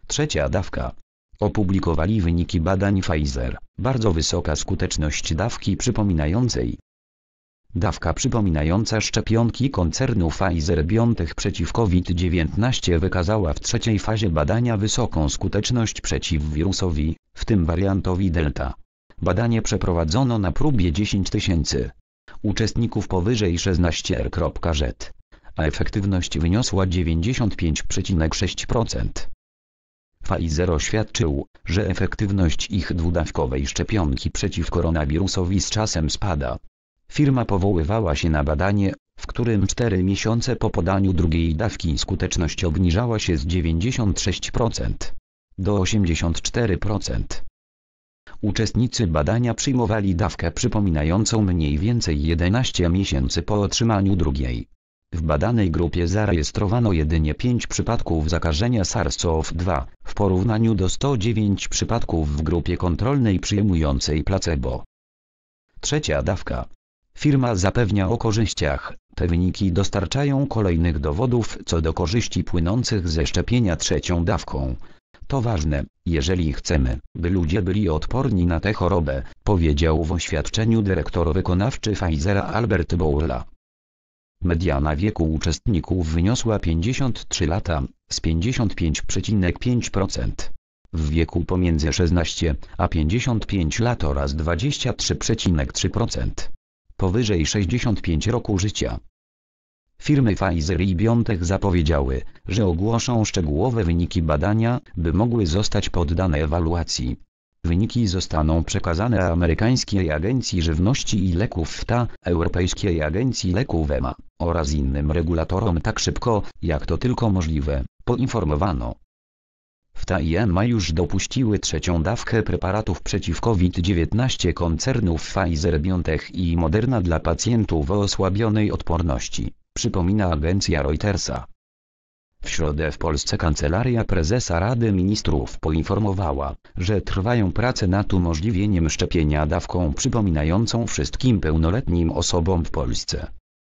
Trzecia dawka. Opublikowali wyniki badań Pfizer. Bardzo wysoka skuteczność dawki przypominającej. Dawka przypominająca szczepionki koncernu Pfizer-BioNTech przeciw COVID-19 wykazała w trzeciej fazie badania wysoką skuteczność przeciw wirusowi, w tym wariantowi Delta. Badanie przeprowadzono na próbie 10 000 uczestników powyżej 16 r/z, a efektywność wyniosła 95,6%. Pfizer oświadczył, że efektywność ich dwudawkowej szczepionki przeciw koronawirusowi z czasem spada. Firma powoływała się na badanie, w którym 4 miesiące po podaniu drugiej dawki skuteczność obniżała się z 96% do 84%. Uczestnicy badania przyjmowali dawkę przypominającą mniej więcej 11 miesięcy po otrzymaniu drugiej. W badanej grupie zarejestrowano jedynie 5 przypadków zakażenia SARS-CoV-2, w porównaniu do 109 przypadków w grupie kontrolnej przyjmującej placebo. Trzecia dawka. Firma zapewnia o korzyściach. Te wyniki dostarczają kolejnych dowodów co do korzyści płynących ze szczepienia trzecią dawką. To ważne, jeżeli chcemy, by ludzie byli odporni na tę chorobę, powiedział w oświadczeniu dyrektor wykonawczy Pfizera Albert Bourla. Mediana wieku uczestników wyniosła 53 lata, z 55,5%. W wieku pomiędzy 16 a 55 lat oraz 23,3%. Powyżej 65 roku życia. Firmy Pfizer i BioNTech zapowiedziały, że ogłoszą szczegółowe wyniki badania, by mogły zostać poddane ewaluacji. Wyniki zostaną przekazane amerykańskiej Agencji Żywności i Leków FDA, Europejskiej Agencji Leków EMA oraz innym regulatorom tak szybko, jak to tylko możliwe, poinformowano. FDA i EMA już dopuściły trzecią dawkę preparatów przeciw COVID-19 koncernów Pfizer-BioNTech i Moderna dla pacjentów o osłabionej odporności, przypomina agencja Reutersa. W środę w Polsce Kancelaria Prezesa Rady Ministrów poinformowała, że trwają prace nad umożliwieniem szczepienia dawką przypominającą wszystkim pełnoletnim osobom w Polsce.